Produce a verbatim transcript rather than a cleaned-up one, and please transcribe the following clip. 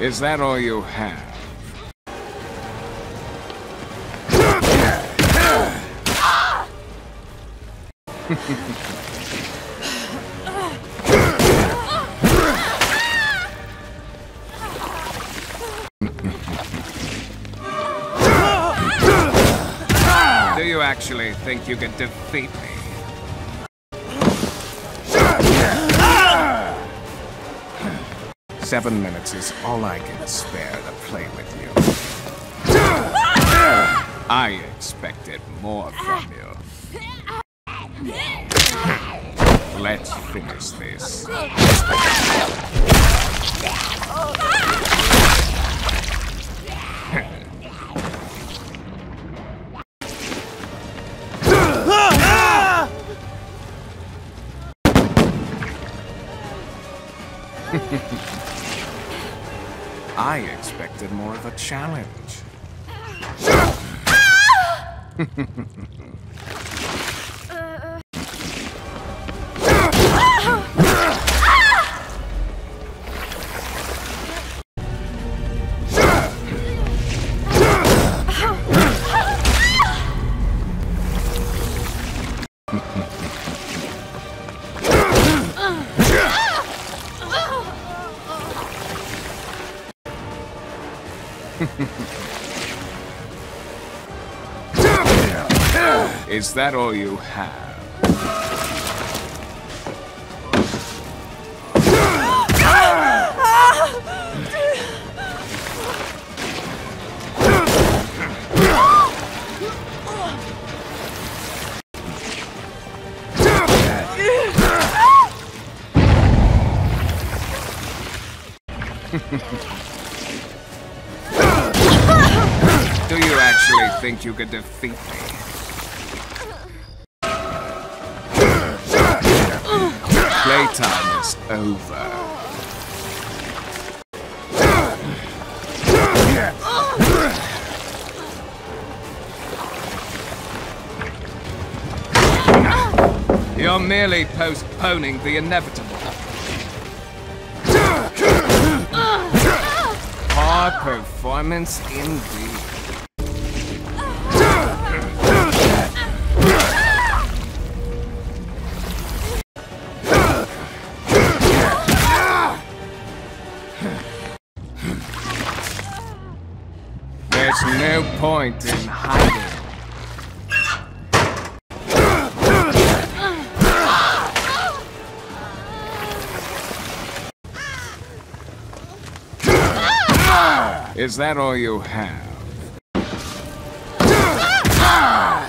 Is that all you have? Do you actually think you can defeat me? Seven minutes is all I can spare to play with you. I expected more from you. Let's finish this. I expected more of a challenge. Is that all you have? Do you actually think you could defeat me? Playtime is over. You're merely postponing the inevitable. Poor performance indeed. There's no point in hiding. Is that all you have?